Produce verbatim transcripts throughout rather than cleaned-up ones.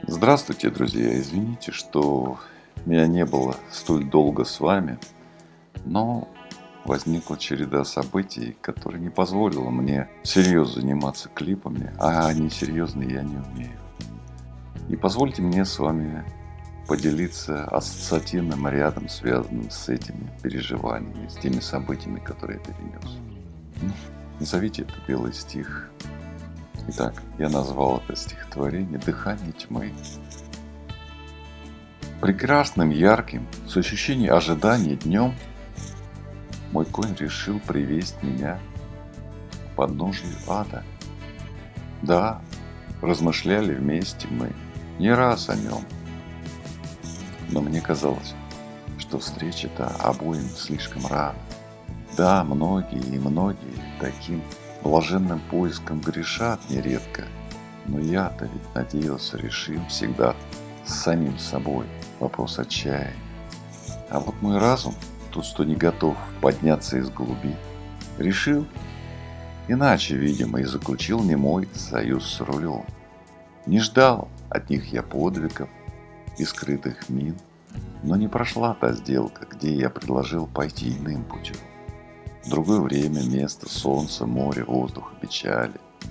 Здравствуйте, друзья! Извините, что меня не было столь долго с вами, но возникла череда событий, которая не позволила мне всерьез заниматься клипами, а несерьезно я не умею. И позвольте мне с вами поделиться ассоциативным рядом, связанным с этими переживаниями, с теми событиями, которые я перенес. Ну, назовите это белый стих. Итак, я назвал это стихотворение «Дыхание тьмы». Прекрасным, ярким, с ощущением ожидания днем мой конь решил привезть меня к подножию ада. Да, размышляли вместе мы не раз о нем, но мне казалось, что встреча-то обоим слишком рано. Да, многие и многие таким блаженным поиском грешат нередко, но я-то ведь надеялся, решим всегда с самим собой вопрос отчаяния. А вот мой разум, тот, что не готов подняться из глуби, решил иначе, видимо, и заключил немой союз с рулем. Не ждал от них я подвигов и скрытых мин, но не прошла та сделка, где я предложил пойти иным путем. В другое время, место, солнце, море, воздух, печали.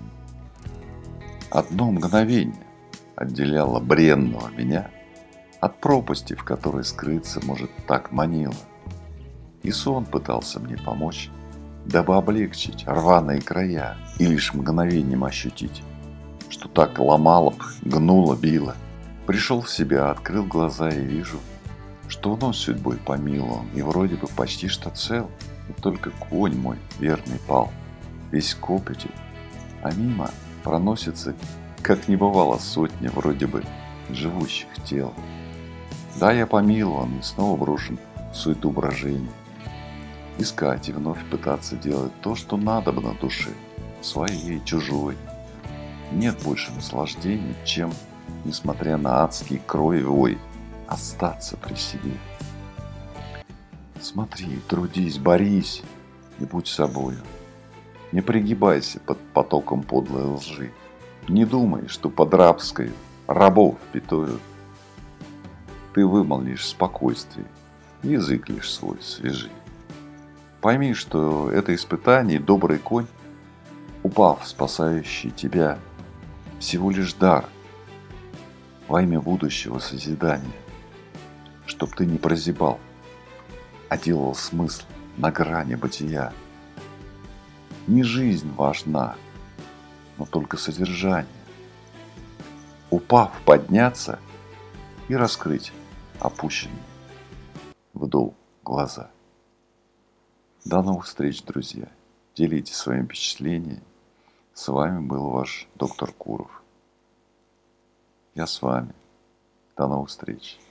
Одно мгновение отделяло бренного меня от пропасти, в которой скрыться, может, так манило. И сон пытался мне помочь, дабы облегчить рваные края и лишь мгновением ощутить, что так ломало б, гнуло, било. Пришел в себя, открыл глаза и вижу, что вновь судьбой помилован и вроде бы почти что цел. И только конь мой верный пал, весь копотью, а мимо проносится, как не бывало, сотня вроде бы живущих тел. Да, я помилован и снова брошен в суету брожения. Искать и вновь пытаться делать то, что надо бы на душе, своей, чужой. Нет больше наслаждений, чем, несмотря на адский крой и вой, остаться при себе. Смотри, трудись, борись и будь собою. Не пригибайся под потоком подлой лжи. Не думай, что под рабской рабов пятою ты вымолвишь спокойствие, язык лишь свой свежи. Пойми, что это испытание, добрый конь, упав, спасающий тебя, всего лишь дар во имя будущего созидания, чтоб ты не прозябал, а делал смысл на грани бытия. Не жизнь важна, но только содержание. Упав, подняться и раскрыть опущенные вдол глаза. До новых встреч, друзья. Делитесь своими впечатлениями. С вами был ваш доктор Куров. Я с вами. До новых встреч.